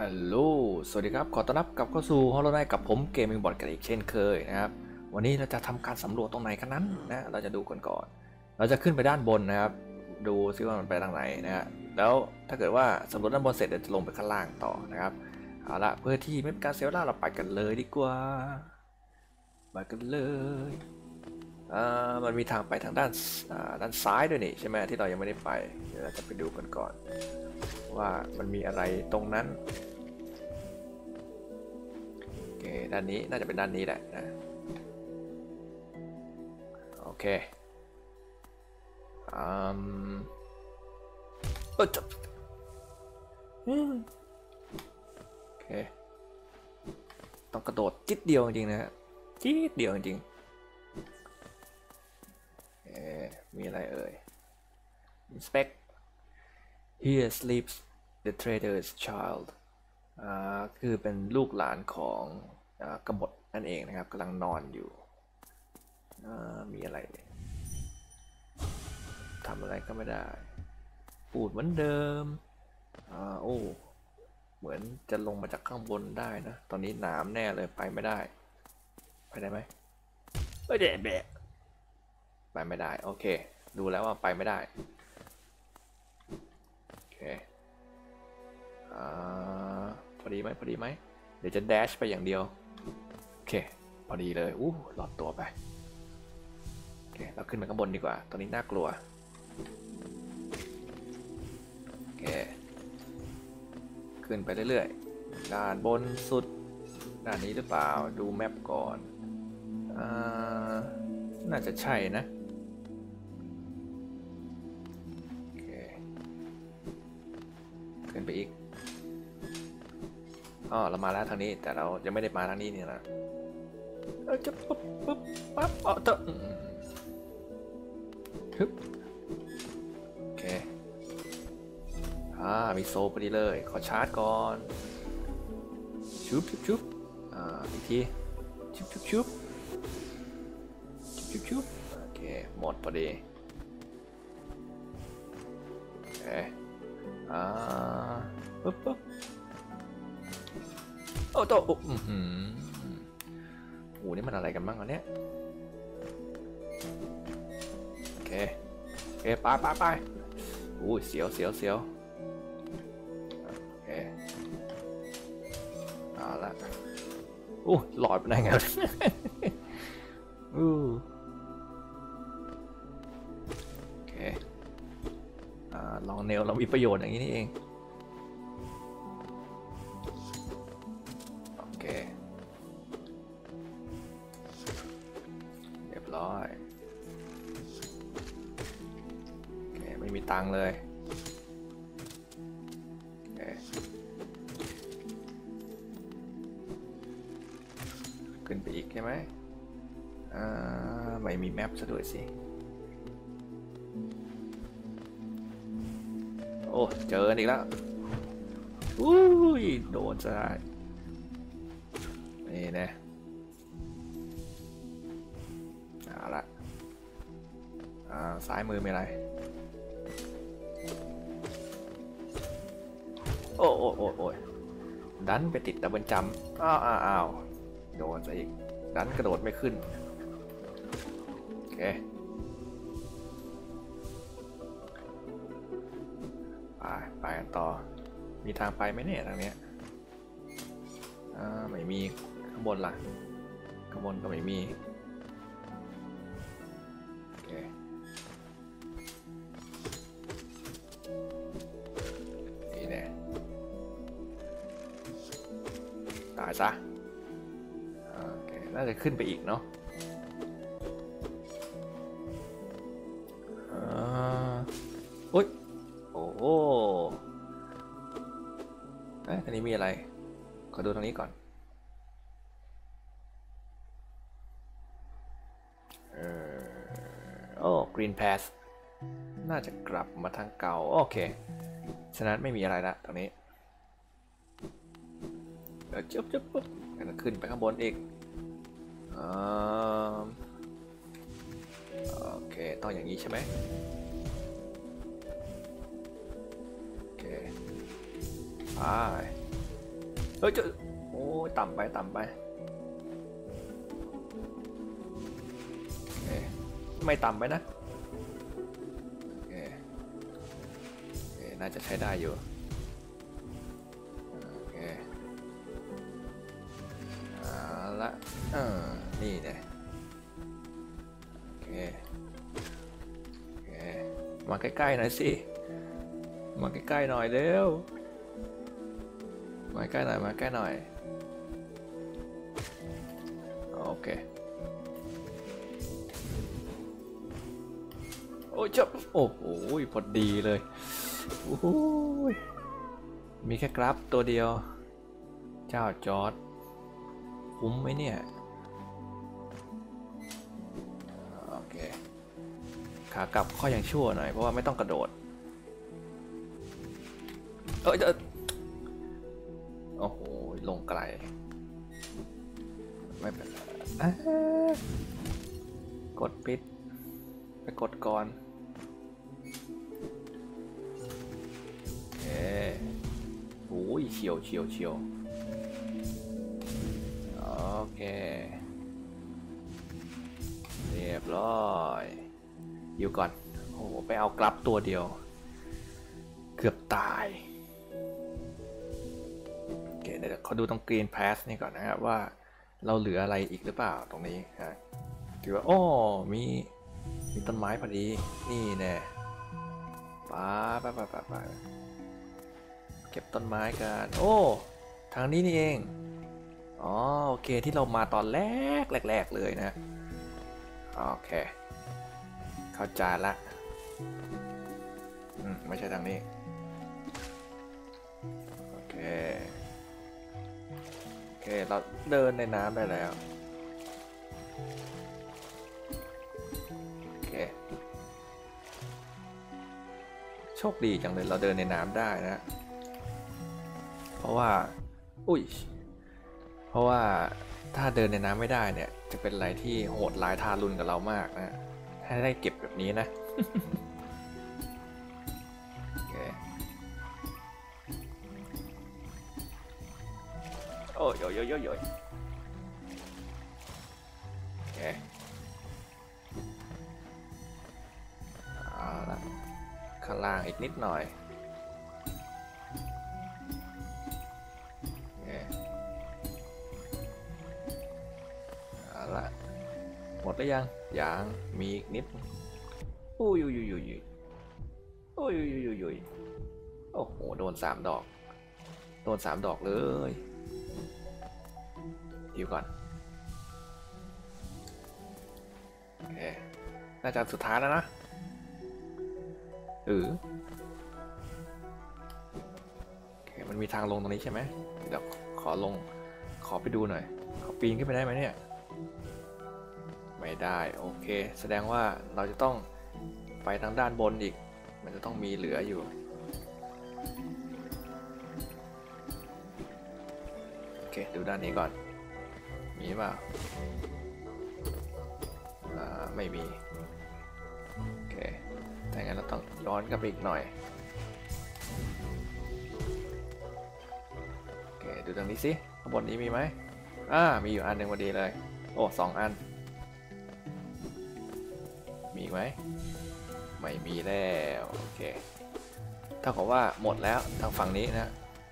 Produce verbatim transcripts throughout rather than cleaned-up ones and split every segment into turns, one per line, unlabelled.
ฮัลโหลสวัสดีครับขอต้อนรับกลับเข้าสู่ Hollow Knight กับผมเกมมิ่งบอทกันอีกเช่นเคยนะครับวันนี้เราจะทำการสำรวจตรงไหนกันนั้นนะเราจะดูกันก่อนเราจะขึ้นไปด้านบนนะครับดูซิว่ามันไปทางไหนนะฮะแล้วถ้าเกิดว่าสำรวจด้านบนเสร็จเดี๋ยวจะลงไปข้างล่างต่อนะครับเอาละเพื่อที่ไม่เป็นการเสียเวลาเราไปกันเลยดีกว่าไปกันเลยอ่ามันมีทางไปทางด้านด้านซ้ายด้วยนี่ใช่ไหมที่เรายังไม่ได้ไปเดี๋ยวเราจะไปดูกันก่อนว่ามันมีอะไรตรงนั้นโอเคด้านนี้น่าจะเป็นด้านนี้แหละนะโอเคอืมเออจับโอเคต้องกระโดดจิ๊ดเดียวจริงๆนะฮะจิ๊ดเดียวจริงๆเอ๊มีอะไรเอ่ย inspect here sleeps the trader's child อ่าคือเป็นลูกหลานของกบฏนั่นเองนะครับกำลังนอนอยู่มีอะไรทำอะไรก็ไม่ได้ปูดเหมือนเดิมอ่าโอ้เหมือนจะลงมาจากข้างบนได้นะตอนนี้หนามแน่เลยไปไม่ได้ไปได้ไหมเอ้ยเด็ดเด็ดไปไม่ได้โอเคดูแล้วว่าไปไม่ได้โอเคอ่าพอดีไหมพอดีไหมเดี๋ยวจะแดชไปอย่างเดียวโอเคพอดีเลยอู้หลอดตัวไปโอเคเราขึ้นไปข้างบนดีกว่าตอนนี้น่ากลัวโอเคขึ้นไปเรื่อยๆด้านบนสุดด้านนี้หรือเปล่าดูแมปก่อนอ่าน่าจะใช่นะโอเคขึ้นไปอีกอ๋อเรามาแล้วทางนี้แต่เรายังไม่ได้มาทางนี้นี่นะเออจะปุ๊บปุ๊บปั๊บอ๋อเตอะฮึบโอเคอ่ามีโซ่พอดีเลยขอชาร์จก่อนชุบชุบชุบอ่าอีกทีชุบชุบชุบชุบชุบโอเคหมดพอดีโอเคอ่าปุ๊บปุ๊บโอ้โตอือหือโอ้นี่มันอะไรกันบ้างวะเนี่ยโอเคโอเคไปไปไปอู้เสียวเสียวเสียวโอเคเอาละอู้หลอดไปได้ไงอู้โอเคอ่าลองเนลเรามีประโยชน์อย่างนี้นี่เองโอเคเรียบร้อยโอเคไม่มีตังค์เลยโอเคขึ้นไปอีกใช่ไหมอ่าไม่มีแมปซะด้วยสิโอ้เจออีกแล้วอุ้ยโดนซะได้นี่นะเอาละอ่าซ้ายมือมีอะไรโอ้โอ้โอ้โอ้ยดันไปติดดับเบิลจัมป์อ้าวอ้าวอ้าวโดนซะอีกดันกระโดดไม่ขึ้นโอเคไปไปกันต่อมีทางไปไหมเนี่ยทางเนี้ยอ่าไม่มีข้างบนล่ะข้างบนก็ไม่มีโอเคนี่แน่ตายซะโอเคน่าจะขึ้นไปอีกเนาะโอ้ยโอ้โหเอ๊ะอันนี้มีอะไรขอดูตรงนี้ก่อนเออโอ้ Green Pass น่าจะกลับมาทางเก่าโอเคฉะนั้นไม่มีอะไรละตรงนี้เดี๋ยวจุ๊บจุ๊บปุ๊บแล้วขึ้นไปข้างบนอีกโอเคต้องอย่างนี้ใช่ไหมโอเคไปเฮ้ยเจ้าโอ้ยต่ำไปต่ำไปไม่ต่ำไปนะโอเคโอเคน่าจะใช้ได้อยู่โอเคเอาละเออนี่เนี่ยโอเคโอเคมาใกล้ๆหน่อยสิมาใกล้ๆหน่อยเร็วมาใกล้หน่อยมาใกล้หน่อยโอเคโอ้ยจับโอ้โหพอดีเลยโอ้โหมีแค่กราฟตัวเดียวเจ้าจอร์ดคุ้มไหมเนี่ยโอเคขากลับข้อยังชั่วหน่อยเพราะว่าไม่ต้องกระโดดเออจะโอ้โหลงไกลไม่เป็นไรกดปิดไปกดก่อนเอ๊ะโอ้ยเฉียวเฉียวเฉียวโอเคเรียบร้อยอยู่ก่อนโอ้โหไปเอากลับตัวเดียวเกือบตายโอเคเดี๋ยวเขาดูตรง Green Pass นี่ก่อนนะครับว่าเราเหลืออะไรอีกหรือเปล่าตรงนี้ครับคือว่าโอ้มีมีต้นไม้พอดีนี่แน่ป้าป้าป้าป้าป้าเก็บต้นไม้กันโอ้ทางนี้นี่เองอ๋อโอเคที่เรามาตอนแรกแรกๆเลยนะโอเคเข้าใจละอืมไม่ใช่ทางนี้โอเคโอเคเราเดินในน้ำได้แล้วโอเคโชคดีจังเลยเราเดินในน้ำได้นะเพราะว่าอุ้ยเพราะว่าถ้าเดินในน้ำไม่ได้เนี่ยจะเป็นอะไรที่โหดร้ายทารุณกับเรามากนะให้ได้เก็บแบบนี้นะโอเคโอ้ยโยโยโยโยโอเคเอาละข้างล่างอีกนิดหน่อยหมดแล้วยังยังมีอีกนิดอุ้ยอุ้ยอุ้ยอุ้ยอุ้ยอุ้ยอุ้ยอุ้ยโอ้โหโดนสามดอกโดนสามดอกเลยดีก่อนโอเคน่าจะสุดท้ายแล้วนะเออโอเคมันมีทางลงตรงนี้ใช่ไหมเดี๋ยวขอลงขอไปดูหน่อยขอปีนขึ้นไปได้ไหมเนี่ยไม่ได้โอเคแสดงว่าเราจะต้องไปทางด้านบนอีกมันจะต้องมีเหลืออยู่โอเคดูด้านนี้ก่อนมีเปล่าอ่าไม่มีโอเคถ้างั้นเราต้องย้อนกลับไปอีกหน่อยโอเคดูตรงนี้สิข้างบนนี้มีไหมอ่ามีอยู่อันหนึ่งพอดีเลยโอ้สองอันมีไหมไม่มีแล้วโอเคเท่ากับว่าหมดแล้วทางฝั่งนี้นะ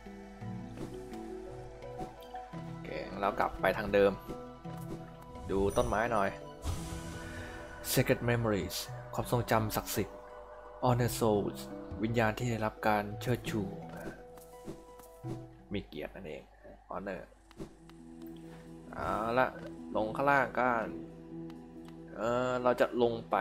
โอเคเรากลับไปทางเดิมดูต้นไม้หน่อย Secret Memories ความทรงจำศักดิ์สิทธิ์ Honor Souls วิญญาณที่ได้รับการเชิดชูมีเกียรตินั่นเอง Honor เอาละลงข้างล่างกันเออเราจะลงไป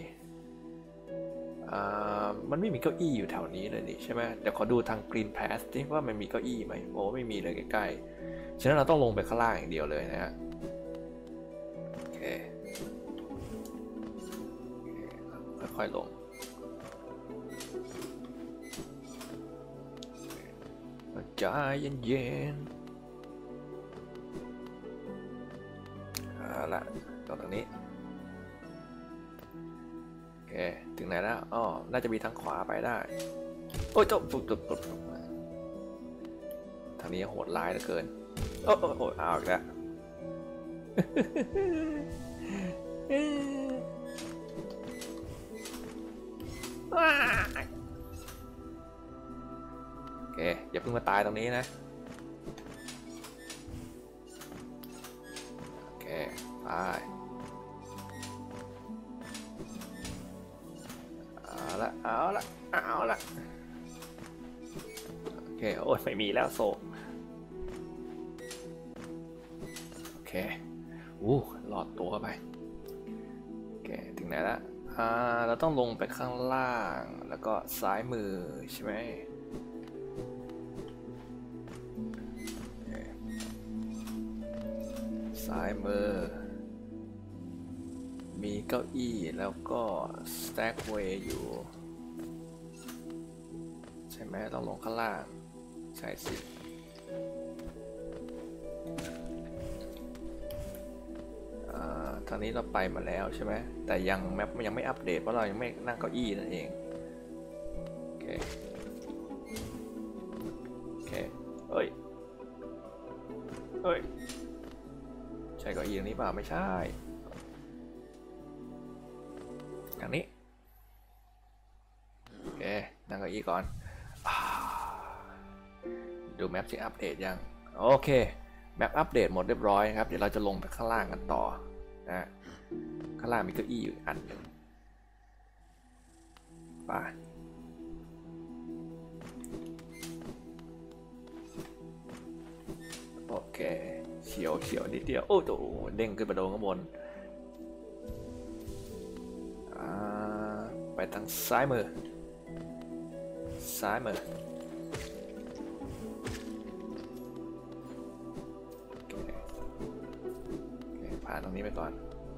อ่ามันไม่มีเก้าอี้อยู่แถวนี้เลยนี่ใช่ไหมเดี๋ยวขอดูทาง Green Pass ที่ว่ามันมีเก้าอี้ไหมโอ้ไม่มีเลยใกล้ๆฉะนั้นเราต้องลงไปข้างล่างอย่างเดียวเลยนะฮะโอเคค่อยๆลงใจเย็นๆเอาละตรงนี้โอเคถึงไหนแล้วอ๋อน่าจะมีทางขวาไปได้โอ้ยจบจบจบจบทางนี้โหดร้ายเหลือเกินโอ้โอ้เอาอีกแล้วโอเคอย่าเพิ่งมาตายตรงนี้นะโอเคไปเอาละเอาละเอาละโอเคโอ้ยไม่มีแล้วโซ่โอเคอู้หลอดตัวเข้าไปโอเคถึงไหนละอ่าเราต้องลงไปข้างล่างแล้วก็ซ้ายมือใช่ไหมซ้ายมือมีเก้าอี้แล้วก็สแต็กเวย์อยู่ใช่ไหมต้องลงข้างล่างใช่สิทางนี้เราไปมาแล้วใช่ไหมแต่ยังแมปมันยังไม่อัปเดตเพราะเรายังไม่นั่งเก้าอี้นั่นเองโอเคโอเคเอ้ยเอ้ยใช่เก้าอี้ตรงนี้เปล่าไม่ใช่อย่างนี้โอเคนั่งเก้าอี้ก่อนดูแมปที่อัปเดตยังโอเคแมปอัปเดตหมดเรียบร้อยครับเดี๋ยวเราจะลงไปข้างล่างกันต่อนะข้างล่างมีเก้าอี้อยู่อันหนึ่งไปโอเคเฉียวเฉียวนิดเดียวโอ้โหเด้งขึ้นไปโดนข้างบนไปทางซ้ายมือซ้ายมือผ่านตรงนี้ไปก่อน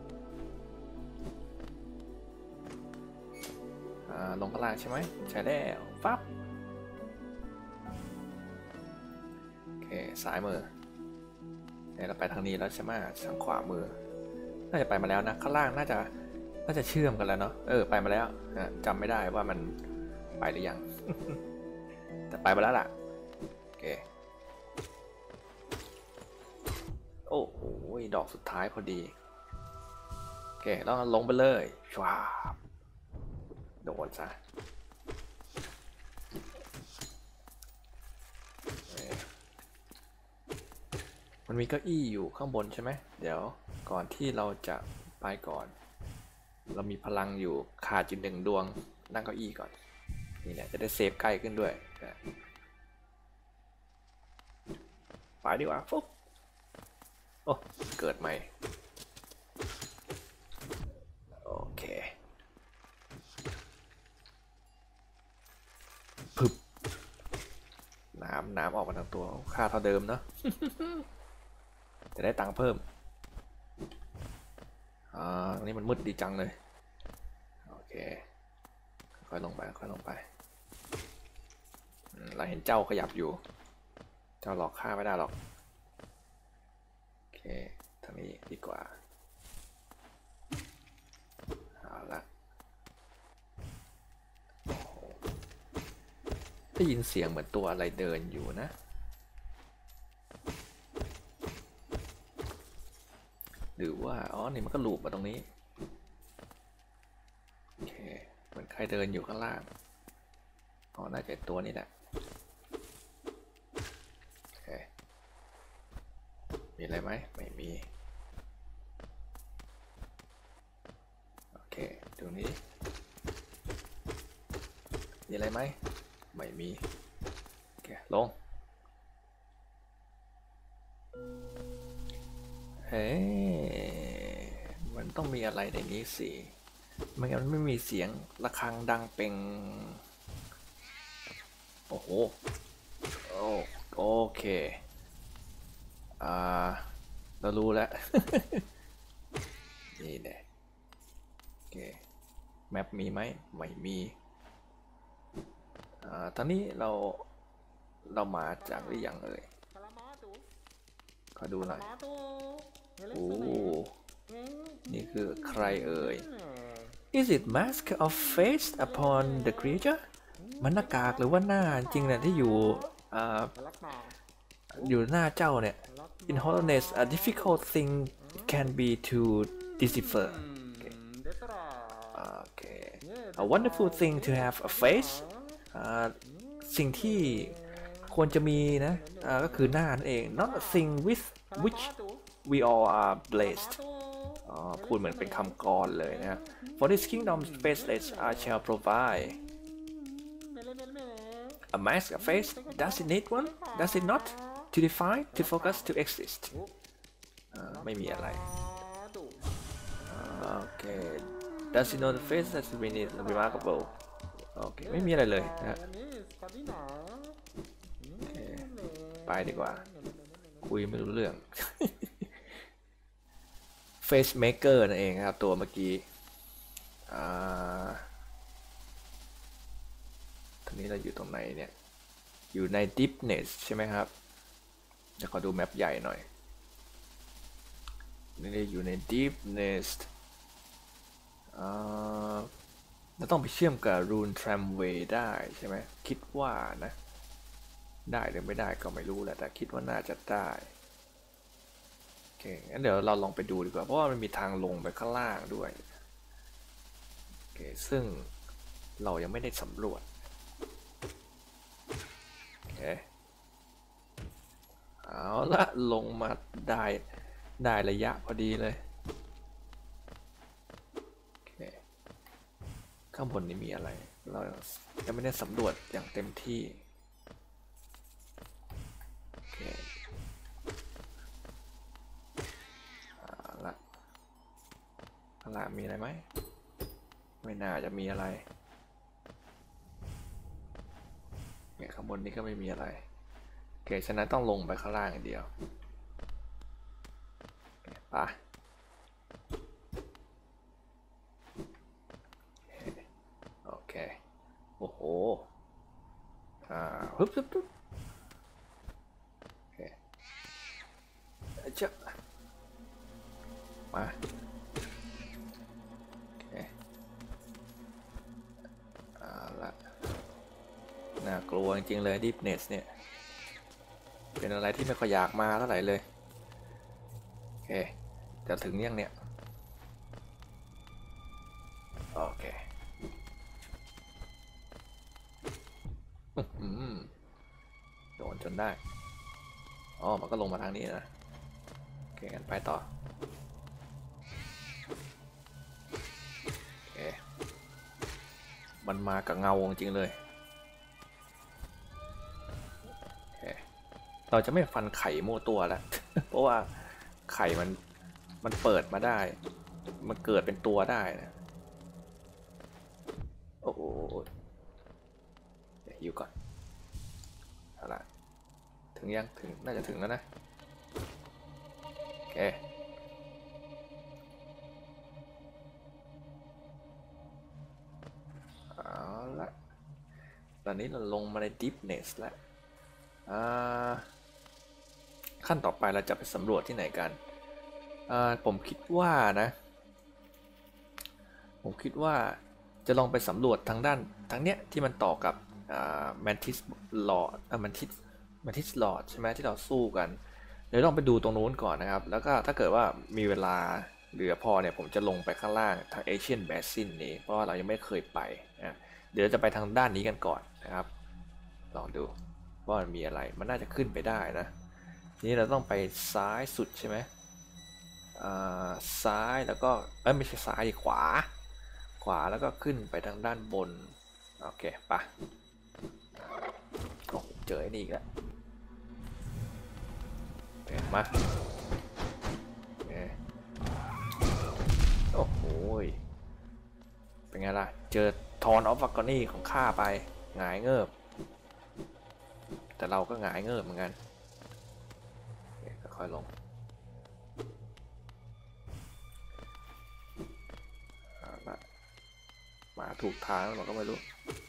ลงข้างล่างใช่ไหมใช่แล้วปั๊บโอเคซ้ายมือเนี่ยเราไปทางนี้แล้วใช่ไหมทางขวามือน่าจะไปมาแล้วนะข้างล่างน่าจะน่าจะเชื่อมกันแล้วเนาะเออไปมาแล้วนะจำไม่ได้ว่ามันไปหรือยัง แต่ไปมาแล้วล่ะโอเคโอ้โหดอกสุดท้ายพอดีโอเคต้องลงไปเลยชวาบโดนซะมันมีเก้าอี้อยู่ข้างบนใช่ไหมเดี๋ยวก่อนที่เราจะไปก่อนเรามีพลังอยู่ขาดจุดหนึ่งดวงนั่งเก้าอี้ก่อนนี่เนี่ยจะได้เซฟใกล้ขึ้นด้วยไปดีกว่าฟุ๊บโอ้เกิดใหม่โอเคพึบน้ำน้ำออกมาทั้งตัวค่าเท่าเดิมเนาะ จะได้ตังค์เพิ่มอ่าตรงนี้มันมืดดีจังเลยโอเคค่อยลงไปค่อยลงไปเราเห็นเจ้าขยับอยู่เจ้าหลอกข้าไม่ได้หรอกโอเคทางนี้ดีกว่าเอาละได้ยินเสียงเหมือนตัวอะไรเดินอยู่นะหรือว่าอ๋อนี่มันก็ลูปมาตรงนี้โอเคเหมือนใครเดินอยู่ข้างล่างอ๋อน่าจะตัวนี้แหละโอเคมีอะไรไหมไม่มีโอเคตรงนี้มีอะไรไหมไม่มีโอเคลงเฮ้มันต้องมีอะไรในนี้สิไม่งั้นมันไม่มีเสียงระฆังดังเป่งโอ้โหโอ้โอเคอ่าเรารู้แล้ว นี่แน่โอเคแมปมีไหมไม่มีอ่าตอนนี้เราเรามาจากหรือยังเอ่ยขอดูหน่อยโอ้นี่คือใครเอ่ย Is it mask of face upon the creature มันหน้ากากหรือว่าหน้าจริงเนี่ยที่อยู่อ่าอยู่หน้าเจ้าเนี่ย in hollowness a difficult thing can be to decipher โอเค a wonderful thing to have a face สิ่งที่ควรจะมีนะก็คือหน้านั่นเอง not a thing with which we all are blessed พูดเหมือนเป็นคำกรเลยนะ for this kingdom faceless I shall provide a mask a face does it need one does it not to define to focus to exist ไม่มีอะไรโอเค does it know the face that we need remarkable โอเคไม่มีอะไรเลยนะไปดีกว่าคุยไม่รู้เรื่อง face maker นั่นเองครับตัวเมื่อกี้ตอนนี้เราอยู่ตรงไหนเนี่ยอยู่ใน deepness ใช่ไหมครับจะขอดูแมปใหญ่หน่อยนี่อยู่ใน deepness เราต้องไปเชื่อมกับ rune tramway ได้ใช่ไหมคิดว่านะได้หรือไม่ได้ก็ไม่รู้แหละแต่คิดว่าน่าจะได้โอเคงั้นเดี๋ยวเราลองไปดูดีกว่าเพราะว่ามันมีทางลงไปข้างล่างด้วยโอเคซึ่งเรายังไม่ได้สำรวจโอเคเอาละลงมาได้ได้ระยะพอดีเลยโอเคข้างบนนี้มีอะไรเรายังไม่ได้สำรวจอย่างเต็มที่ละข้างล่างมีอะไรไหมไม่น่าจะมีอะไรเนี่ยข้างบนนี้ก็ไม่มีอะไรโอเคฉะนั้นต้องลงไปข้างล่างอย่างเดียวไปโอเคโอ้โหอ่าฮึบฮึบฮึบโอเคเจ้ามาโอเคเอาละน่ากลัวจริงๆเลย Deepness เนี่ยเป็นอะไรที่ไม่ค่อยอยากมาเท่าไหร่เลยโอเคจะถึงยังเนี่ยโอเคโดนจนได้อ๋อมันก็ลงมาทางนี้นะโอเคงั้นไปต่อมันมากับเงาจริงเลยเราจะไม่ฟันไข่มั่วตัวแล้ว เพราะว่าไข่มันมันเปิดมาได้มันเกิดเป็นตัวได้นะโอ้โหเดี๋ยวอยู่ก่อนเอาละถึงยังถึงน่าจะถึงแล้วนะโอเคเอาละตอนนี้เราลงมาใน deepness แล้วขั้นต่อไปเราจะไปสำรวจที่ไหนกันผมคิดว่านะผมคิดว่าจะลองไปสำรวจทางด้านทางเนี้ยที่มันต่อกับแมนทิสลอดแมนทิสแมนทิสลอดใช่ไหมที่เราสู้กันเดี๋ยวลองไปดูตรงนู้นก่อนนะครับแล้วก็ถ้าเกิดว่ามีเวลาเหลือพอเนี่ยผมจะลงไปข้างล่างทางเอเชียนแบซินนี้เพราะว่าเรายังไม่เคยไปนะเดี๋ยวจะไปทางด้านนี้กันก่อนนะครับลองดูว่ามันมีอะไรมันน่าจะขึ้นไปได้นะทีนี้เราต้องไปซ้ายสุดใช่ไหมซ้ายแล้วก็เอ้ยไม่ใช่ซ้ายขวาขวาแล้วก็ขึ้นไปทางด้านบนโอเคปะโอ้เจอไอ้นี่อีกแล้วเห็นไหมโอ้โหเป็นไงล่ะเจอทอนออฟวักกอนี่ของข้าไปหงายเงิบแต่เราก็หงายเงิบเหมือนกันค่อยลงมาถูกทางเราก็ไม่รู้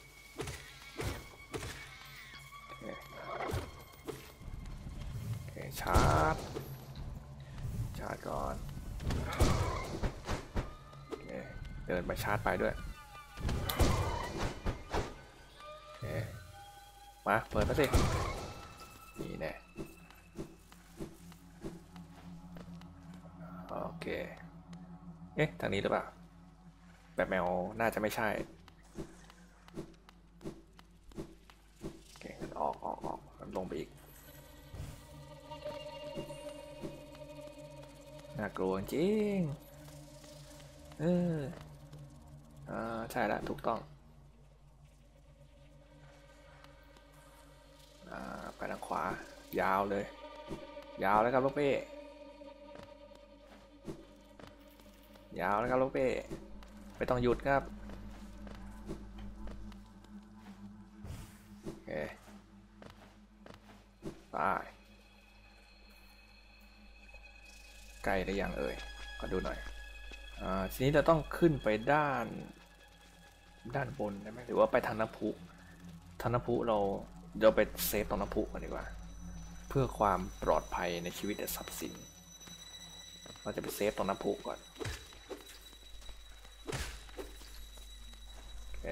โอเคชาร์จชาร์จก่อนเดินไปชาร์จไปด้วยโอเคมาเปิดมาสินี่แน่เคเอ๊ะทางนี้หรือเปล่าแบบแมวน่าจะไม่ใช่โอเคออกออกออกลงไปอีกน่ากลัวจริงเอออ่าใช่ละถูกต้องอ่าไปทางขวายาวเลยยาวแล้วครับลูกเป้ยาวแล้วครับลูกเป้ไม่ต้องหยุดครับโอเคไปใกล้ได้ยังเอ่ยขอดูหน่อยอ่าทีนี้เราต้องขึ้นไปด้านด้านบนได้ไหมหรือว่าไปทางน้ำพุทางน้ำพุเราเดี๋ยวไปเซฟตรงน้ำพุกันดีกว่าเพื่อความปลอดภัยในชีวิตและทรัพย์สินเราจะไปเซฟตรงน้ำพุก่อนโอเค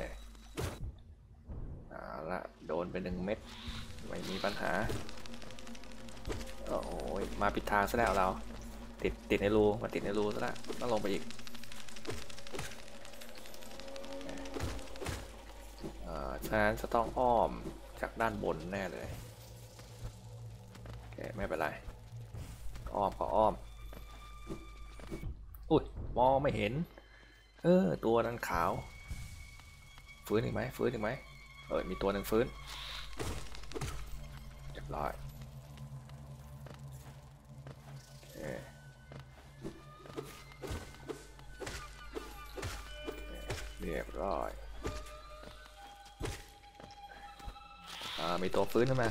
เอาละโดนไปหนึ่งเม็ดไม่มีปัญหาโอ้ยมาปิดทางซะแล้วเราติดติดในรูมาติดในรูซะแล้วต้องลงไปอีกฉะนั้นจะต้องอ้อมจากด้านบนแน่เลยโอเคไม่เป็นไรอ้อมก็อ้อมอุ้ยมองไม่เห็นเออตัวนั้นขาวฟื้นอีกไหมฟื้นอีกไหมเออมีตัวหนึ่งฟื้นเรียบร้อยเรียบร้อยอ่ามีตัวฟื้นขึ้นมา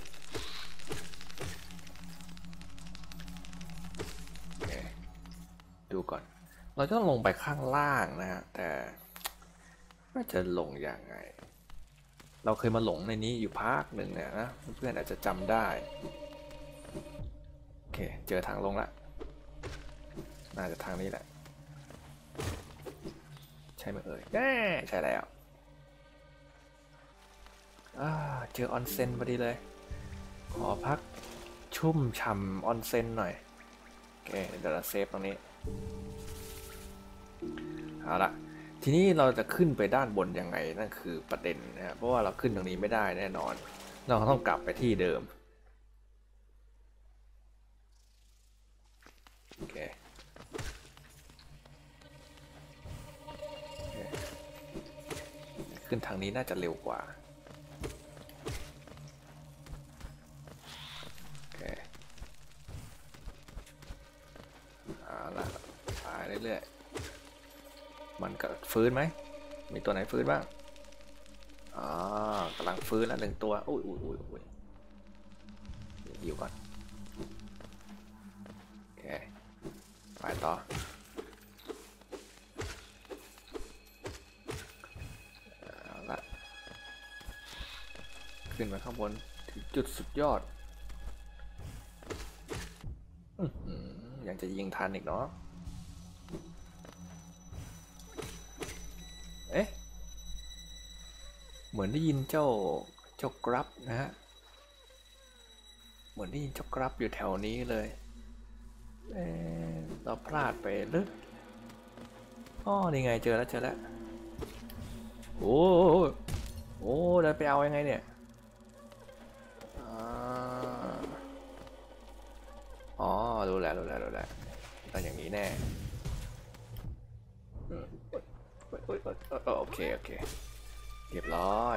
ดูก่อนเราจะต้องลงไปข้างล่างนะฮะแต่ว่าจะลงยังไงเราเคยมาหลงในนี้อยู่พักหนึ่งเนี่ยนะเพื่อนอาจจะจำได้โอเคเจอทางลงละน่าจะทางนี้แหละใช่ไหมเอ่ยแน่ใช่แล้วเจอออนเซ็นพอดีเลยขอพักชุ่มฉ่ำออนเซ็นหน่อยโอเคเดี๋ยวเราเซฟตรงนี้เอาละทีนี้เราจะขึ้นไปด้านบนยังไงนั่นคือประเด็นนะเพราะว่าเราขึ้นตรงนี้ไม่ได้แน่นอนเราต้องกลับไปที่เดิมโอเคขึ้นทางนี้น่าจะเร็วกว่าโอเคเอาละไปเรื่อยๆมันก็ฟื้นไหมมีตัวไหนฟื้นบ้างอ๋อกำลังฟื้นแล้วหนึ่งตัวอุ้ยอุ้ยอุ้ยอุ้ยอยู่ก่อนโอเคไปต่อเอาละขึ้นมาข้างบนถึงจุดสุดยอดยังจะยิงทันอีกเนาะเอ๊ะเหมือนได้ยินเจ้าเจ้ากรับนะฮะเหมือนได้ยินเจ้ากรับอยู่แถวนี้เลยเอ๊ะเราพลาดไปหรืออ๋อนี่ไงเจอแล้วเจอแล้วโอ้โหเดินไปเอายังไงเนี่ยอ๋อรู้แล้วรู้แล้วรู้แล้วต้องอย่างนี้แน่โอเคโอเคเรียบร้อย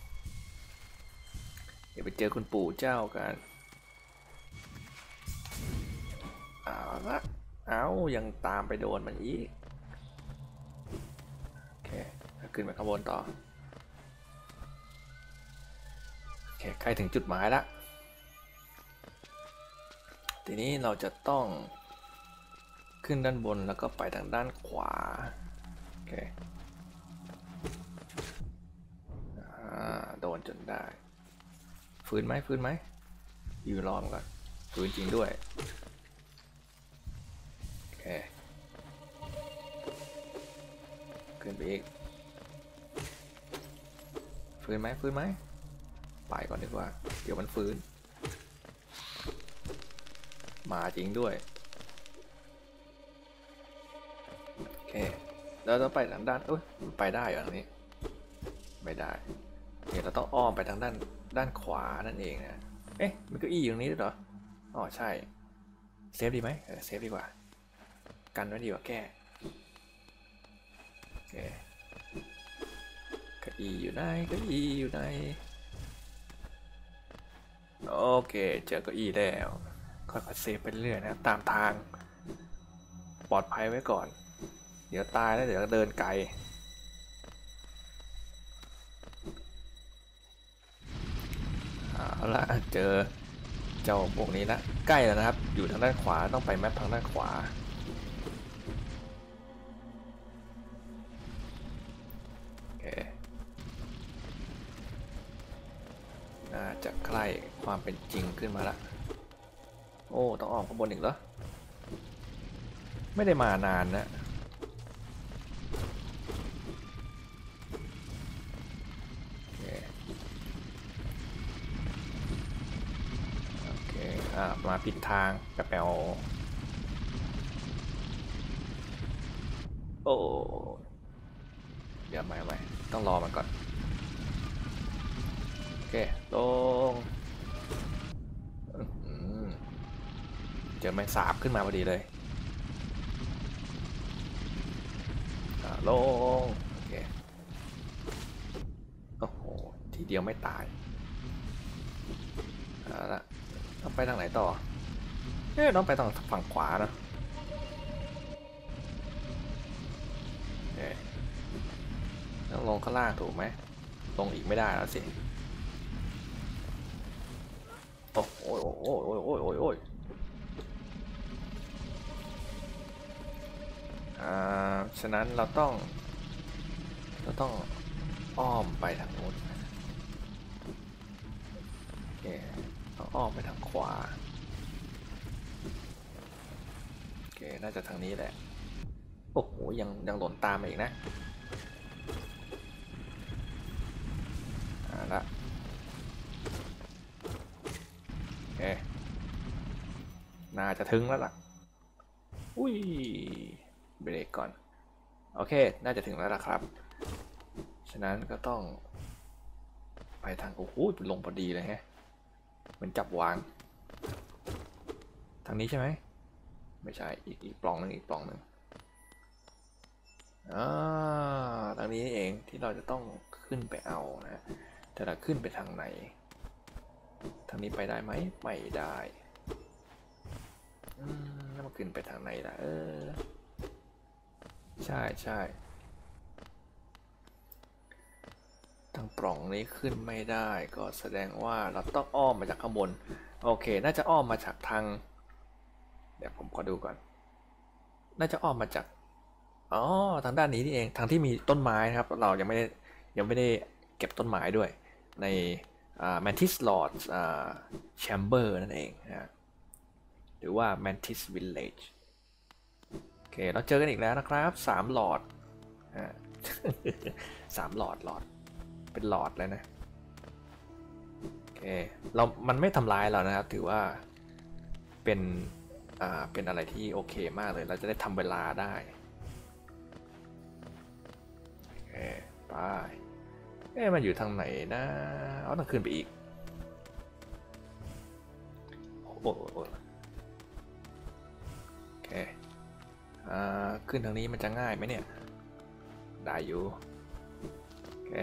เดี๋ยวไปเจอคุณปู่เจ้ากันเอาละเอายังตามไปโดนมันอีกโอเคขึ้นไปข้างบนต่อโอเคใกล้ถึงจุดหมายแล้วทีนี้เราจะต้องขึ้นด้านบนแล้วก็ไปทางด้านขวาโอเคโดนจนได้ฟื้นไหมฟื้นไหมยืนรอก่อนฟื้นจริงด้วยโอเคขึ้นไปอีกฟื้นไหมฟื้นไหมไปก่อนดีกว่าเดี๋ยวมันฟื้นมาจริงด้วยเคเราต้องไปทางด้านเอ้ยไปได้เหรอทางนี้ไม่ได้โอเคเราต้องอ้อมไปทางด้านด้านขวานั่นเองนะเอ๊ะมันก็อีอยู่ตรงนี้ด้วยเหรออ๋อใช่เซฟดีไหมเออเซฟดีกว่ากันไว้ดีกว่าแก้โอเคเก้าอี้อยู่ไหนเก้าอี้อยู่ไหนโอเคเจอเก้าอี้แล้วค่อยๆเซฟไปเรื่อยนะตามทางปลอดภัยไว้ก่อนเดี๋ยวตายแล้วเดี๋ยวเดินไกลเอาละเจอเจ้าพวกนี้ละใกล้แล้วนะครับอยู่ทางด้านขวาต้องไปแมปทางด้านขวาโอเคน่าจะใกล้ความเป็นจริงขึ้นมาละโอ้ต้องออกข้างบนอีกเหรอไม่ได้มานานนะมาผิดทางกระเป๋าโอ้เดี๋ยวไม่ไม่ต้องรอมันก่อนโอเคลงเจอแมงสาบขึ้นมาพอดีเลยลงโอเคโอ้โหทีเดียวไม่ตายเอาละต้องไปทางไหนต่อเอ๊ะต้องไปทางฝั่งขวานะเอ๊ะต้องลงข้างล่างถูกไหมลงอีกไม่ได้แล้วสิโอ้โหโอ้โหโอ้โหโอ้โหโอ้โหโอ้ยอ่าฉะนั้นเราต้องเราต้องอ้อมไปทางโน้นโอเคต้องอ้อมไปทางขวาโอเคน่าจะทางนี้แหละโอ้โหยังยังหล่นตามมาอีกนะละโอเคน่าจะถึงแล้วล่ะอุ้ยเบรกก่อนโอเคน่าจะถึงแล้วล่ะครับฉะนั้นก็ต้องไปทางโอ้โหลงพอดีเลยฮะเหมือนจับวางทางนี้ใช่ไหมไม่ใช่อีกอีกปล่องหนึ่งอีกปล่องหนึ่งอ่าทางนี้เองที่เราจะต้องขึ้นไปเอานะแต่เราขึ้นไปทางไหนทางนี้ไปได้ไหมไม่ได้อืมแล้วมันขึ้นไปทางไหนล่ะเออใช่ใช่ทางปล่องนี้ขึ้นไม่ได้ก็แสดงว่าเราต้องอ้อมมาจากข้างบนโอเคน่าจะอ้อมมาจากทางเดี๋ยวผมขอดูก่อนน่าจะอ้อมมาจากอ๋อทางด้านนี้นี่เองทางที่มีต้นไม้นะครับเรายังไม่ได้ยังไม่ได้เก็บต้นไม้ด้วยใน Mantis Lord Chamber นั่นเองนะหรือว่า Mantis Village โอเคเราเจอกันอีกแล้วนะครับสามหลอดสามหลอดหลอดเป็นหลอดเลยนะโอเคเรามันไม่ทำร้ายเรานะครับถือว่าเป็นอ่าเป็นอะไรที่โอเคมากเลยเราจะได้ทำเวลาได้โอเคไปเอ๊ะมันอยู่ทางไหนนะเอาต้องขึ้นไปอีกโอ้โหโอเคอ่าขึ้นทางนี้มันจะง่ายไหมเนี่ยได้อยู่โอเค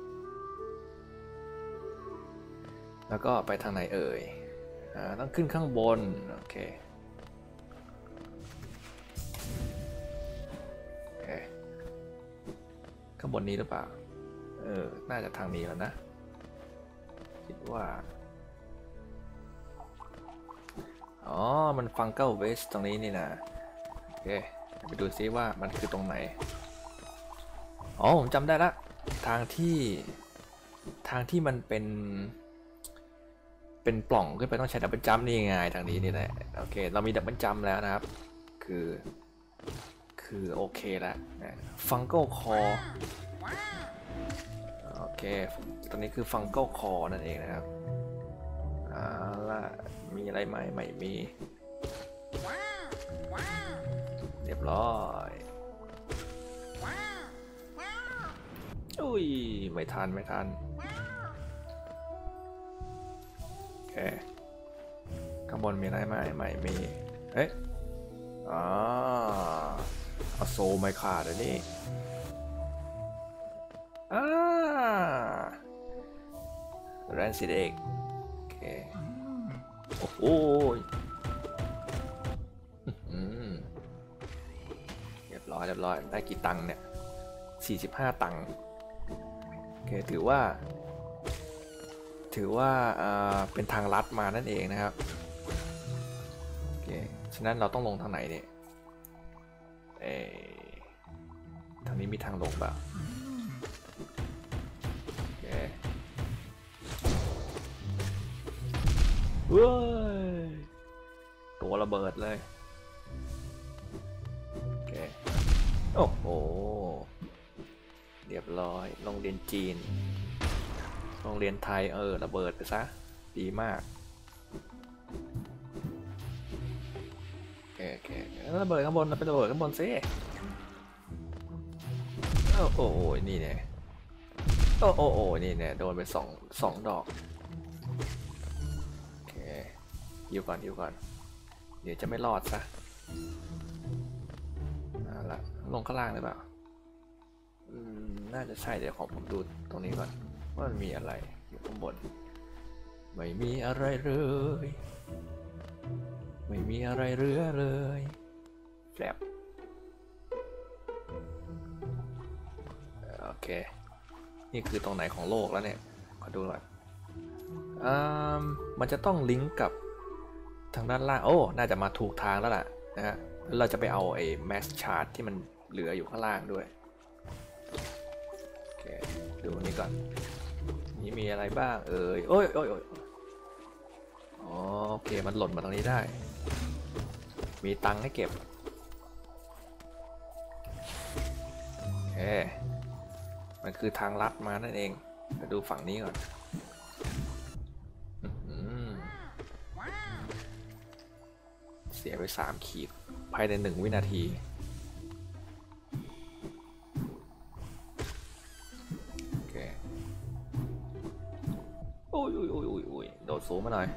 แล้วก็ไปทางไหนเอ่ยอ่าต้องขึ้นข้างบนโอเคโอเคข้างบนนี้หรือเปล่าเออน่าจะทางนี้แล้วนะคิดว่าอ๋อมันฟังเกิลเวสตรงนี้นี่นะโอเคไปดูซิว่ามันคือตรงไหนอ๋อผมจำได้ละทางที่ทางที่มันเป็นเป็นปล่องขึ้นไปต้องใช้ดับเบิลจัมป์นี่ไงทางนี้นี่แหละโอเคเรามีดับเบิลจัมป์แล้วนะครับคือคือโอเคแล้วฟังเกิลคอโอเคตอนนี้คือฟังเกิลคอนั่นเองนะครับเอาล่ะมีอะไรไหมไม่มีเรียบร้อยอุ้ยไม่ทันไม่ทันโอเคข้างบนมีอะไรไหมไม่มีเอ๊ะอ๋อเอาโซไม่ขาดเลยนี่อ่าแรนซิเด็กโอเคโอ้โหเรียบร้อยเรียบร้อยได้กี่ตังค์เนี่ยสี่สิบห้าตังค์โอเคถือว่าถือว่าเป็นทางลัดมานั่นเองนะครับโอเคฉะนั้นเราต้องลงทางไหนเนี่ยเอทางนี้มีทางลงเปล่าโอเคเว้ยตัวระเบิดเลยโอเคโอ้โหเรียบร้อยโรงเรียนจีนโรงเรียนไทยเออระเบิดไปซะดีมากโอเคโอเคระเบิดข้างบนเราไประเบิดข้างบนซิโอ้โหนี่เนี่ยโอ้โอ้โอ้นี่เนี่ยโดนไปสองสองดอกโอเคยิวก่อนยิวก่อนเดี๋ยวจะไม่รอดซะเอาละลงข้างล่างเลยเปล่าอืมน่าจะใช่เดี๋ยวของผมดูตรงนี้ก่อนว่ามันมีอะไรอยู่ข้างบนไม่มีอะไรเลยไม่มีอะไรเหลือเลยแฟบโอเคนี่คือตรงไหนของโลกแล้วเนี่ยขอดูหน่อยอ่ามันจะต้องลิงก์กับทางด้านล่างโอ้น่าจะมาถูกทางแล้วล่ะนะฮะแล้วเราจะไปเอาไอ้แมสชาร์ตที่มันเหลืออยู่ข้างล่างด้วยโอเคดูนี่ก่อนนี่มีอะไรบ้างเอ่ยโอ้ยโอ้ยโอ้ยโอเคมันหล่นมาตรงนี้ได้มีตังค์ให้เก็บโอเคมันคือทางลัดมานั่นเองมาดูฝั่งนี้ก่อนเสียไปสามขีดภายในหนึ่งวินาทีโอเคโอ้ยโอ้ยโอ้ยโอ้ยโดดสูงมาหน่อย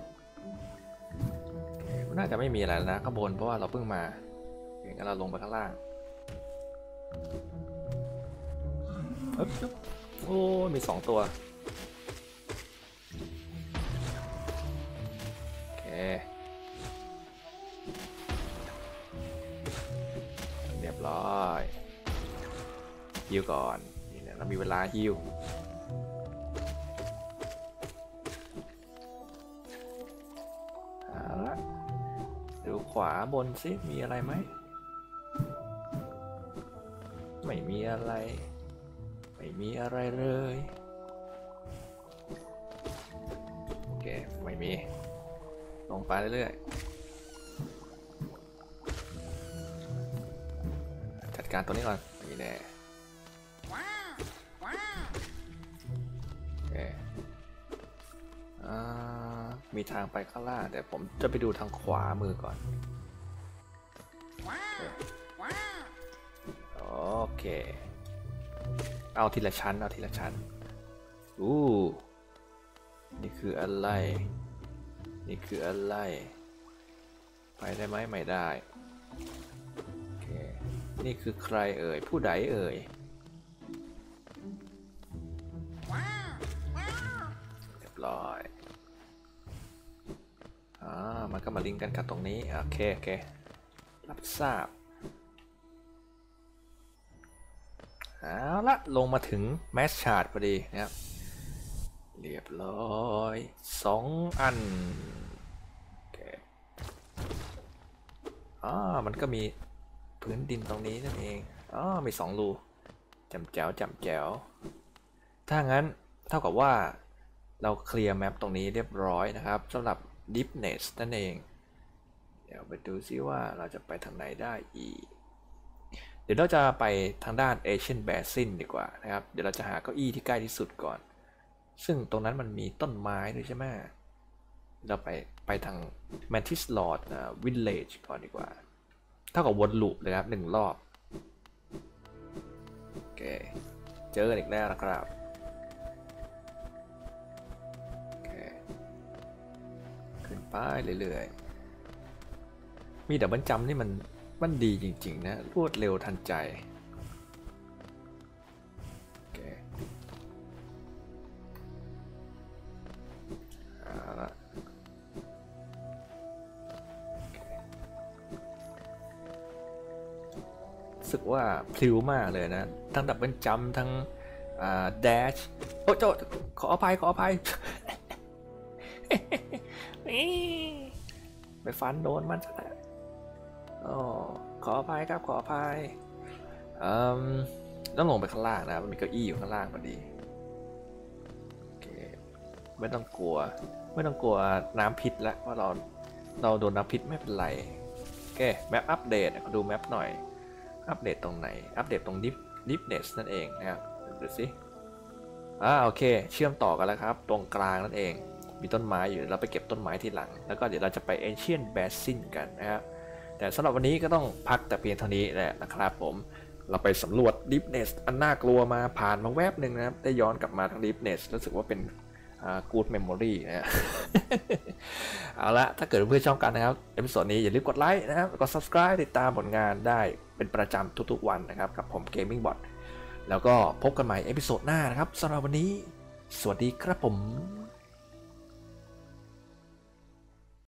น่าจะไม่มีอะไรแล้วนะข้างบนเพราะว่าเราเพิ่งมาอย่างนั้นเราลงไปข้างล่างโอ้มีสองตัวโอเคเรียบร้อยฮิวก่อนนี่เรามีเวลาฮิวเอาละดูขวาบนซิมีอะไรไหมไม่มีอะไรไม่มีอะไรเลยโอเคไม่มีลงไปเรื่อยๆจัดการตัวนี้ก่อนนี่แน่โอเคมีทางไปข้างล่างแต่ผมจะไปดูทางขวามือก่อนโอเคเอาทีละชั้นเอาทีละชั้นอู้นี่คืออะไรนี่คืออะไรไปได้ไหมไม่ได้โอเคนี่คือใครเอ่ยผู้ใดเอ่ยเรียบร้อยอ่ามันก็มาลิงก์กันกับตรงนี้โอเคโอเครับทราบเอาละลงมาถึงแมสชาร์ดพอดีนะครับเรียบร้อยสองอันโอเคอ่ามันก็มีพื้นดินตรงนี้นั่นเองอ๋อมีสองรูจำแจ๋วจำแจ๋วถ้างั้นเท่ากับว่าเราเคลียร์แมปตรงนี้เรียบร้อยนะครับสำหรับ Deepness นั่นเองเดี๋ยวไปดูซิว่าเราจะไปทางไหนได้อีกเดี๋ยวเราจะไปทางด้าน Asian Basin ดีกว่านะครับเดี๋ยวเราจะหาเก้าอี้ที่ใกล้ที่สุดก่อนซึ่งตรงนั้นมันมีต้นไม้ด้วยใช่ไหมเราไปไปทาง Mantis Lord Village ก่อนดีกว่าเท่ากับวนลูปเลยครับหนึ่งรอบโอเคเจออีกแล้วนะครับโอเคขึ้นไปเรื่อยๆมีดับเบิลจัมป์นี่มันมันดีจริงๆนะรวดเร็วทันใจโอเคเอาละรู้สึกว่าพลิ้วมากเลยนะทั้งดับเบิลจัมป์ทั้งอ่าแดชโอ้โจขออภัยขออภัย ไปฟันโดนมันซะแล้วอ๋อขออภัยครับขออภัยอืมต้องลงไปข้างล่างนะมันมีเก้าอี้อยู่ข้างล่างพอดีโอเคไม่ต้องกลัวไม่ต้องกลัวน้ำพิษแล้วเพราะเราเราโดนน้ำพิษไม่เป็นไรโอเคแมปอัปเดตดูแมปหน่อยอัปเดตตรงไหนอัปเดตตรงดิฟดิฟเนสนั่นเองนะครับดูสิอ่าโอเคเชื่อมต่อกันแล้วครับตรงกลางนั่นเองมีต้นไม้อยู่เราไปเก็บต้นไม้ทีหลังแล้วก็เดี๋ยวเราจะไป Ancient Basin กันนะครับแต่สำหรับวันนี้ก็ต้องพักแต่เพียงเท่านี้แหละนะครับผมเราไปสำรวจ Deep Nest อันน่ากลัวมาผ่านมาแวบหนึ่งนะครับได้ย้อนกลับมาทาง Deep Nest รู้สึกว่าเป็นGood Memory นะ เอาละถ้าเกิดเพื่อนชอบกันนะครับเอพิโซดนี้อย่าลืมกดไลค์นะครับกด Subscribe ติดตามผลงานได้เป็นประจำทุกๆวันนะครับกับผม Gaming Bot แล้วก็พบกันใหม่เอพิโซดหน้านะครับสำหรับวันนี้สวัสดีครับผม